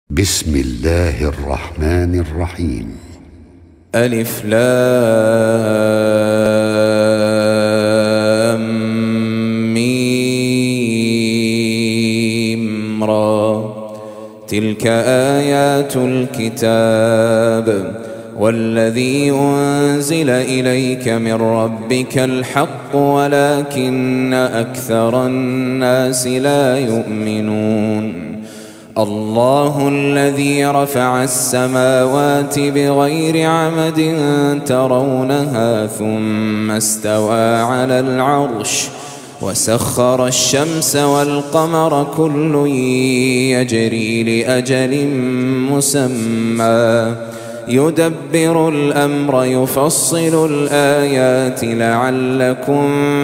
بسم الله الرحمن الرحيم. ألف لام ميم را. تلك آيات الكتاب والذي أنزل إليك من ربك الحق ولكن أكثر الناس لا يؤمنون. الله الذي رفع السماوات بغير عمد ترونها ثم استوى على العرش وسخر الشمس والقمر كل يجري لأجل مسمى يدبر الأمر يفصل الآيات لعلكم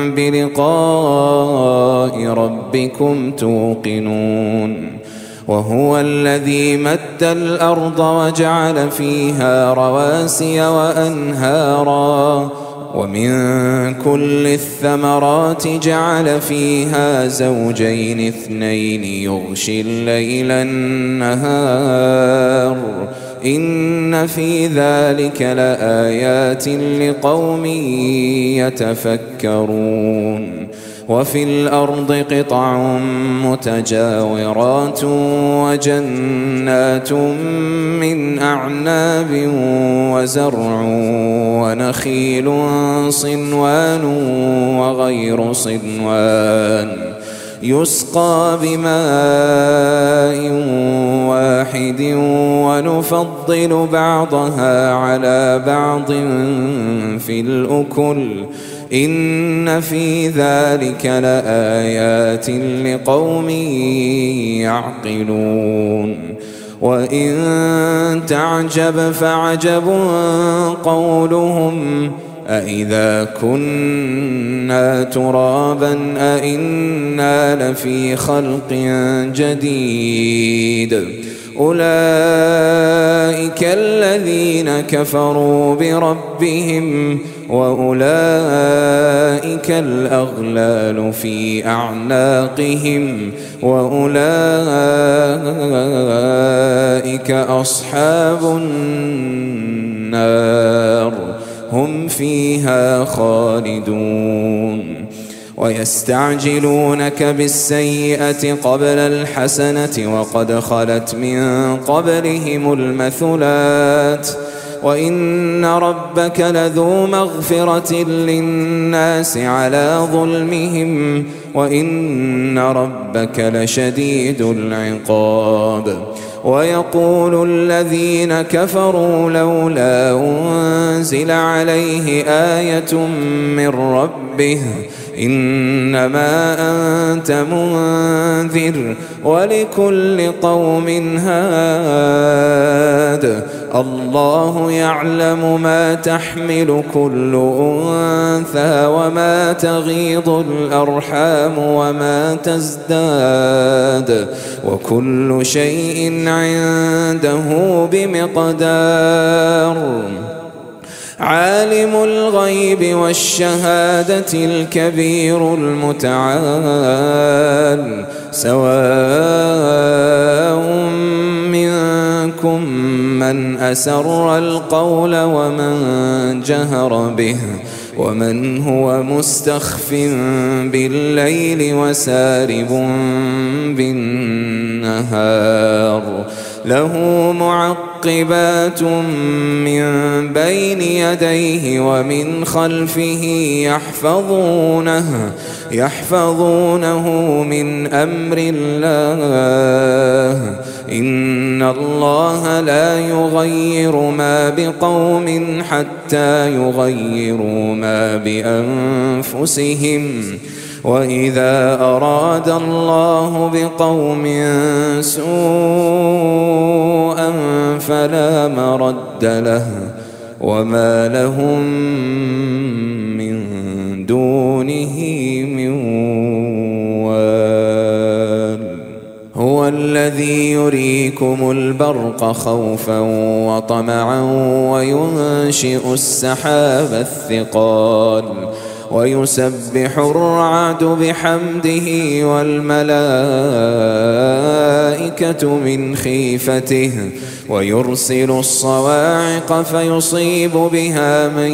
بلقاء ربكم توقنون. وهو الذي مد الأرض وجعل فيها رواسي وأنهارا ومن كل الثمرات جعل فيها زوجين اثنين يغشي الليل النهار إن في ذلك لآيات لقوم يتفكرون. وفي الأرض قطع متجاورات وجنات من أعناب وزرع ونخيل صنوان وغير صنوان يسقى بماء واحد ونفضل بعضها على بعض في الأكل إن في ذلك لآيات لقوم يعقلون. وإن تعجب فعجب قولهم أإذا كنا ترابا أإنا لفي خلق جديد أولئك الذين كفروا بربهم وأولئك الأغلال في أعناقهم وأولئك أصحاب النار هم فيها خالدون. ويستعجلونك بالسيئة قبل الحسنة وقد خلت من قبلهم المثلات وإن ربك لذو مغفرة للناس على ظلمهم وإن ربك لشديد العقاب. ويقول الذين كفروا لولا أنزل عليه آية من ربه إنما أنت منذر ولكل قوم هاد الله يعلم ما تحمل كل أنثى وما تغيض الأرحام وما تزداد وكل شيء عنده بمقدار. عالم الغيب والشهادة الكبير المتعال سواء منكم من أسر القول ومن جهر به ومن هو مستخف بالليل وسارب بالنهار له معقبات من بين يديه ومن خلفه يحفظونه من أمر الله إن الله لا يغير ما بقوم حتى يغيروا ما بأنفسهم وإذا أراد الله بقوم سوءا فلا مرد له وما لهم من دونه من وال. هو الذي يريكم البرق خوفا وطمعا وينشئ السحاب الثقال ويسبح الرعد بحمده والملائكة من خيفته ويرسل الصواعق فيصيب بها من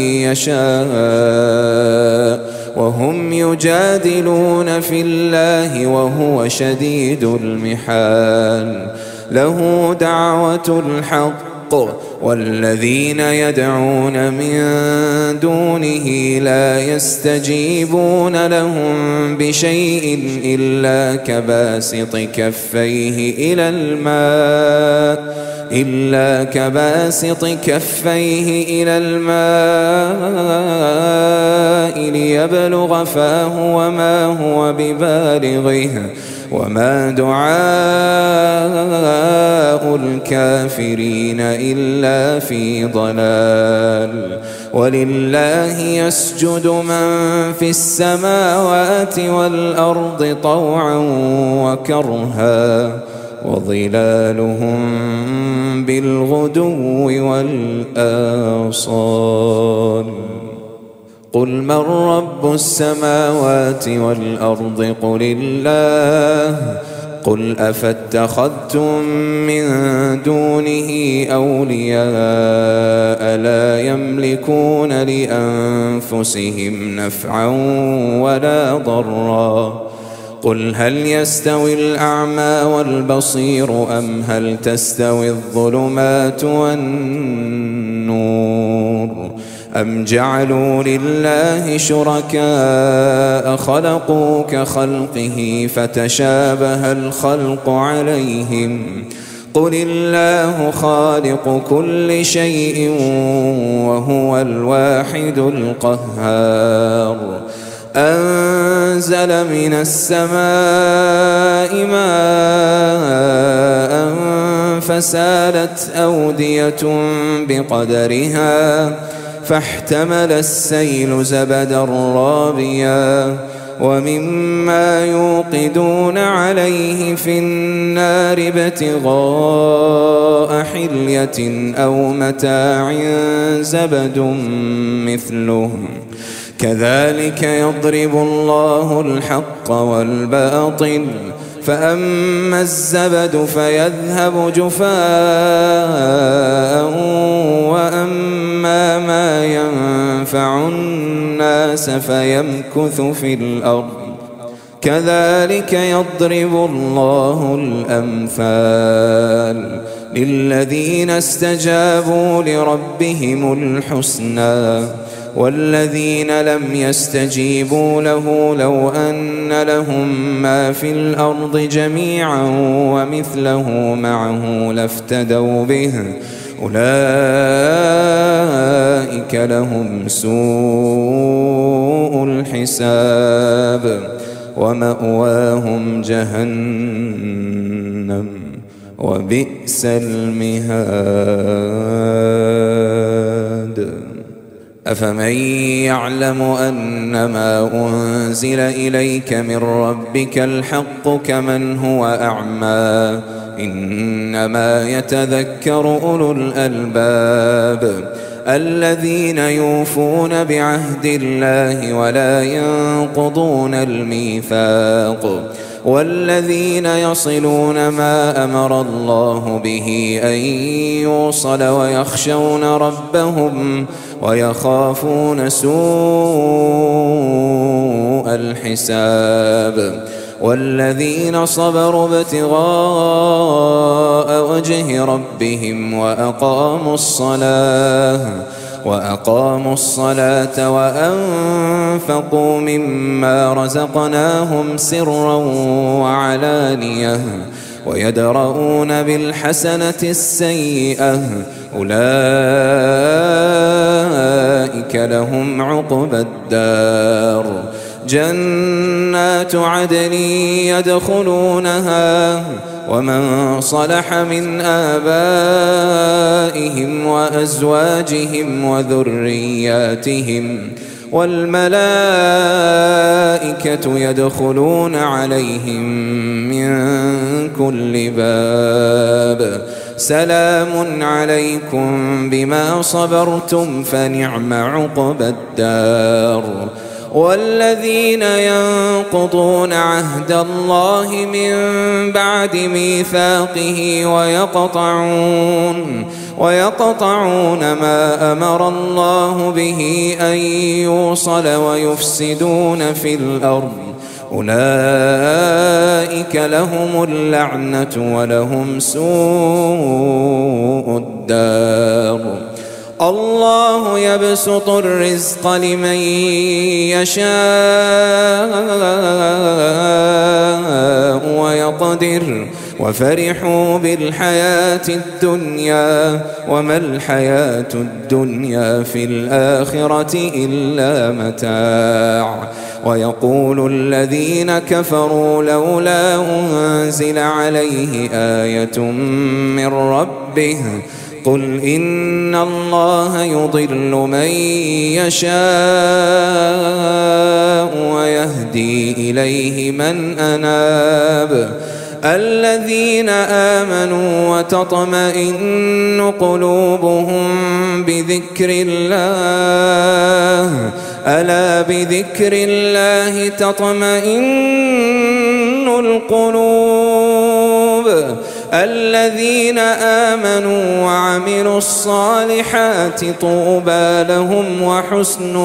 يشاء وهم يجادلون في الله وهو شديد المحال له دعوة الحق والذين يدعون من دونه لا يستجيبون لهم بشيء إلا كباسط كفيه إلى الماء ليبلغ فاه وما هو ببالغه وما دعاء الكافرين إلا في ضلال ولله يسجد من في السماوات والأرض طوعا وكرها وظلالهم بالغدو والآصال قل من رب السماوات والأرض قل الله قل أفاتخذتم من دونه أولياء لا يملكون لأنفسهم نفعا ولا ضرا قل هل يستوي الأعمى والبصير أم هل تستوي الظلمات والنور أم جعلوا لله شركاء خلقوا كخلقه فتشابه الخلق عليهم قل الله خالق كل شيء وهو الواحد القهار أنزل من السماء ماء فسالت أودية بقدرها فاحتمل السيل زبدا رابيا ومما يوقدون عليه في النار ابتغاء حلية أو متاع زبد مثله كذلك يضرب الله الحق والباطل فأما الزبد فيذهب جفاء وأما ما ينفع الناس فيمكث في الأرض كذلك يضرب الله الأمثال للذين استجابوا لربهم الحسنى والذين لم يستجيبوا له لو أن لهم ما في الأرض جميعا ومثله معه لافتدوا به أولئك لهم سوء الحساب ومأواهم جهنم وبئس المهاد أفمن يعلم أنما أنزل إليك من ربك الحق كمن هو أعمى إنما يتذكر أولو الألباب الذين يوفون بعهد الله ولا ينقضون الميثاق والذين يصلون ما أمر الله به أن يوصل ويخشون ربهم ويخافون سوء الحساب والذين صبروا ابتغاء وجه ربهم وأقاموا الصلاة وأنفقوا مما رزقناهم سرا وعلانية ويدرؤون بالحسنة السيئة أولئك لهم عقبى الدار جنات عدن يدخلونها ومن صلح من آبائهم وأزواجهم وذرياتهم والملائكة يدخلون عليهم من كل باب سلام عليكم بما صبرتم فنعم عقبى الدار والذين ينقضون عهد الله من بعد ميثاقه ويقطعون ما أمر الله به أن يوصل ويفسدون في الأرض أولئك لهم اللعنة ولهم سوء الدار. الله يبسط الرزق لمن يشاء ويقدر وفرحوا بالحياة الدنيا وما الحياة الدنيا في الآخرة إلا متاع. ويقول الذين كفروا لولا أنزل عليه آية من ربه قل إن الله يضل من يشاء ويهدي إليه من أناب. الذين آمنوا وتطمئن قلوبهم بذكر الله ألا بذكر الله تطمئن القلوب. الذين آمنوا وعملوا الصالحات طوبى لهم وحسن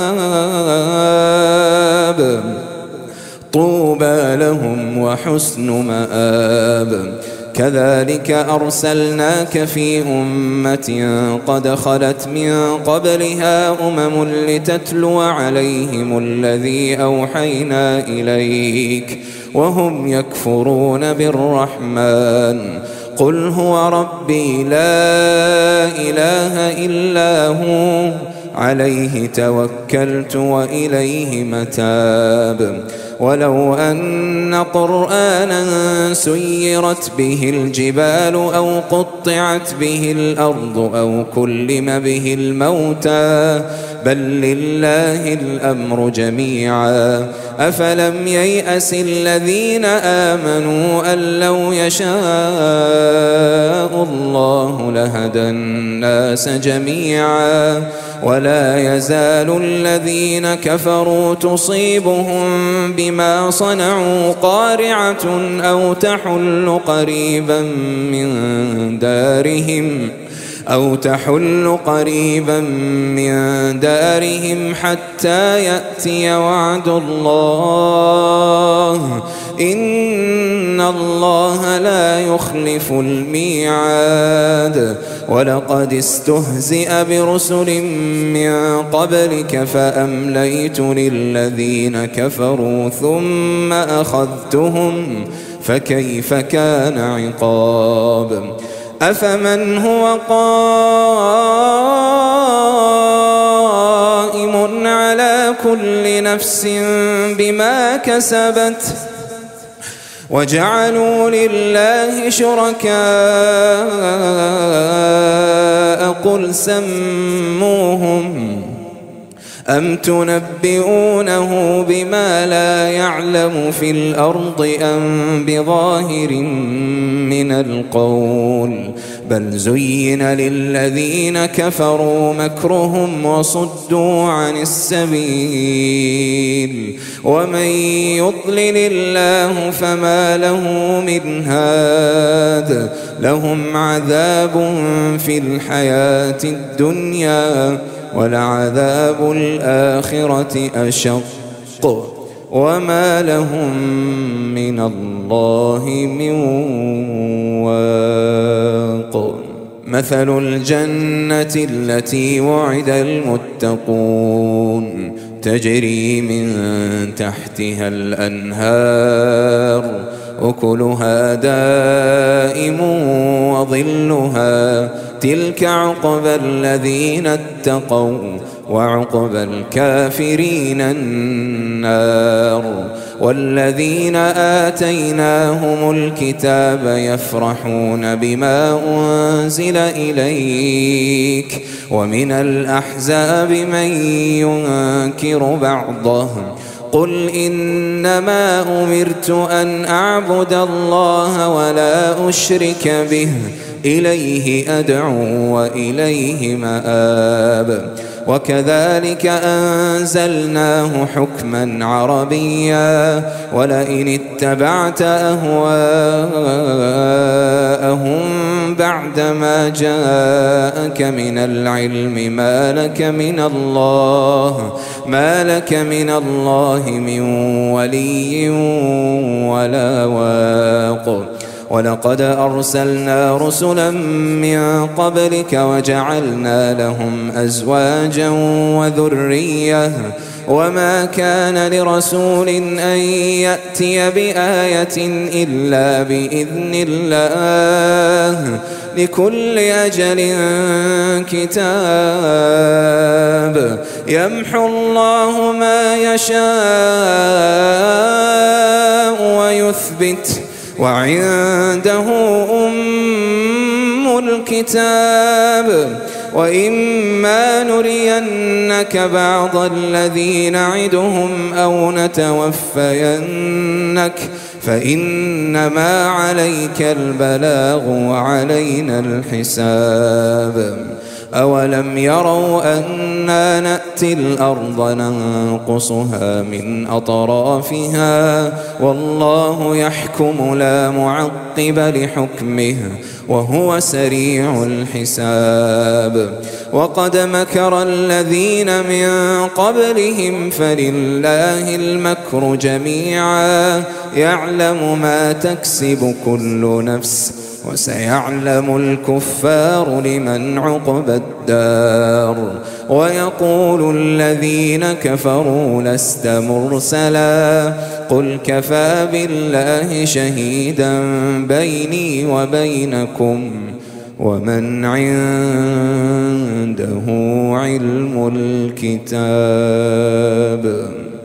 مآب. طوبى لهم وحسن مآب. كذلك أرسلناك في أمة قد خلت من قبلها لتتلو عليهم الذي أوحينا إليك وهم يكفرون بالرحمن قل هو ربي لا إله إلا هو عليه توكلت وإليه متاب. ولو أن قرآنا سيرت به الجبال أو قطعت به الأرض أو كلم به الموتى بل لله الأمر جميعا أفلم ييأس الذين آمنوا أن لو يشاء الله لهدى الناس جميعا ولا يزال الذين كفروا تصيبهم بما صنعوا قارعة أو تحل قريبا من دارهم حتى يأتي وعد الله إن الله لا يخلف الميعاد. ولقد استهزئ برسل من قبلك فأمليت للذين كفروا ثم أخذتهم فكيف كان عقاب. أفمن هو قائم على كل نفس بما كسبت وجعلوا لله شركاء قل سموهم أم تنبئونه بما لا يعلم في الأرض أم بظاهر من القول بل زين للذين كفروا مكرهم وصدوا عن السبيل ومن يضلل الله فما له من هاد. لهم عذاب في الحياة الدنيا ولعذاب الآخرة أشق وما لهم من الله من واق. مثل الجنة التي وعد المتقون تجري من تحتها الأنهار أكلها دائم وظلها تلك عقبى الذين اتقوا وعقبى الكافرين النار. والذين آتيناهم الكتاب يفرحون بما أنزل إليك ومن الأحزاب من ينكر بعضه قل إنما أمرت أن أعبد الله ولا أشرك به إليه أدعو وإليه مآب. وكذلك أنزلناه حكما عربيا ولئن اتبعت أهواءهم بعدما جاءك من العلم ما لك من الله من ولي ولا واق. ولقد أرسلنا رسلا من قبلك وجعلنا لهم أزواجا وذرية وما كان لرسول أن يأتي بآية إلا بإذن الله لكل أجل كتاب يمحو الله ما يشاء ويثبت وعنده أم الكتاب وإما نرينك بعض الذي نعدهم أو نتوفينك فإنما عليك البلاغ وعلينا الحساب. أولم يروا أنا نأتي الأرض ننقصها من أطرافها والله يحكم لا معقب لحكمه وهو سريع الحساب. وقد مكر الذين من قبلهم فلله المكر جميعا يعلم ما تكسب كل نفس وسيعلم الكفار لمن عقبى الدار. ويقول الذين كفروا لست مرسلا قل كفى بالله شهيدا بيني وبينكم ومن عنده علم الكتاب.